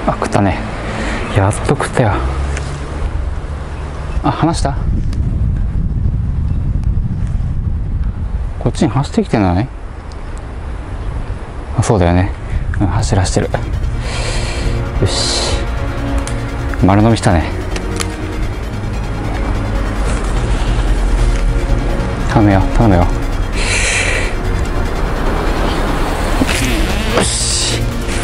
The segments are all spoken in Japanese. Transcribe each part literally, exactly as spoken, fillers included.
あ、食ったね。やっと食ったよ。あ、離した。こっちに走ってきてない？あ、そうだよね。うん、走らしてる。よし、丸飲みしたね。頼むよ頼むよ。よし、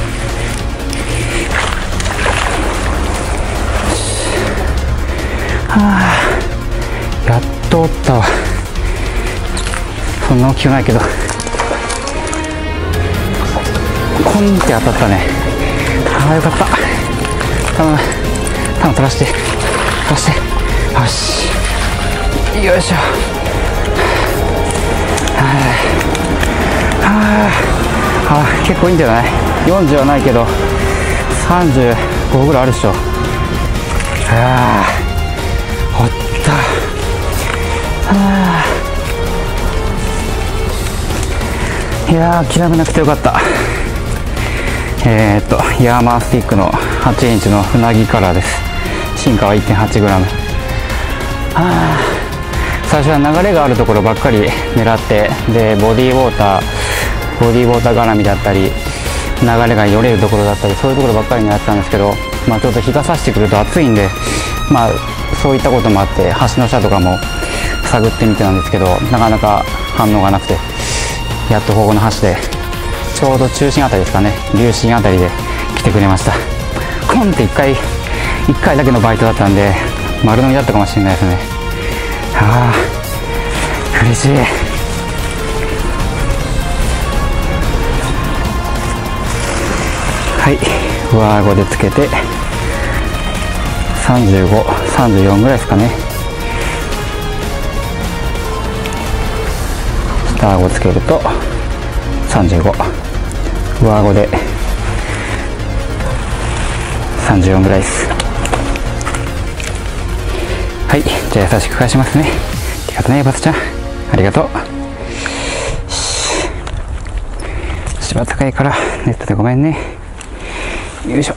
はあ、やっとおったわ。そんな大きくないけど、コンって当たったね。ああ、よかった。頼む頼む、飛ばして飛ばして。よし、よいしょ。はあ、はあ、結構いいんじゃない？よんじゅうはないけどさんじゅうごぐらいあるでしょ。ああ、ほった。はあ、いやー、諦めなくてよかった。えー、っとヤーマースティックのはちインチのうなぎカラーです。進化は いってんはちグラム。 はあ、最初は流れがあるところばっかり狙って、でボディーウォーターボディーウォーター絡みだったり、流れがよれるところだったり、そういうところばっかり狙ってたんですけど、まあ、ちょっと日が差してくると暑いんで、まあそういったこともあって橋の下とかも探ってみてなんですけど、なかなか反応がなくて、やっとここの橋でちょうど中心あたりですかね、流心あたりで来てくれました。コンっていっかいいっかいだけのバイトだったんで丸飲みだったかもしれないですね。はあ、嬉しい。はい、上顎でつけてさんじゅうご、さんじゅうよんぐらいですかね。下顎つけるとさんじゅうご、上顎でさんじゅうよんぐらいです。はい、じゃあ優しく返しますね。ありがとうね、バスちゃん、ありがとう。芝高いからネットでごめんね。よいしょ。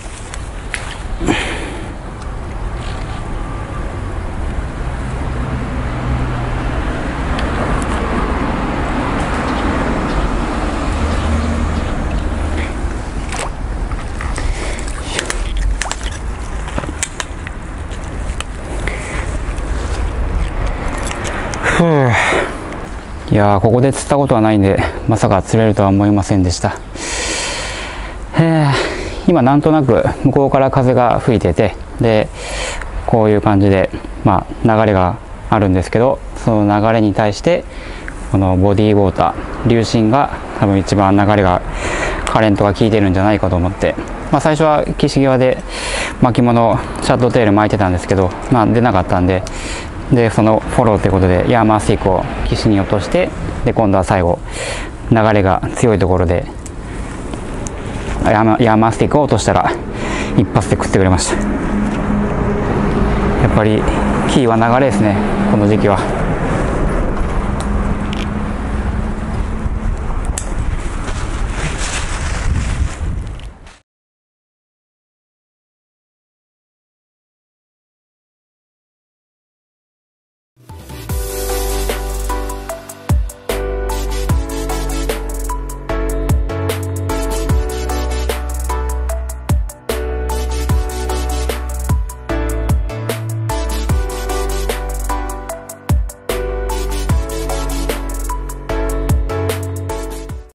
ふう、いやー、ここで釣ったことはないんでまさか釣れるとは思いませんでした。へー、今なんとなく向こうから風が吹いてて、でこういう感じで、まあ、流れがあるんですけど、その流れに対してこのボディーウォーター、流心が多分一番流れがカレントが効いてるんじゃないかと思って、まあ、最初は岸際で巻物シャットテール巻いてたんですけど、まあ、出なかったんで、でそのフォローということでヤーマースティックを岸に落として、で今度は最後流れが強いところでヤーマ、ヤーマースティックを落としたら一発で食ってくれました。やっぱりキーは流れですね、この時期は。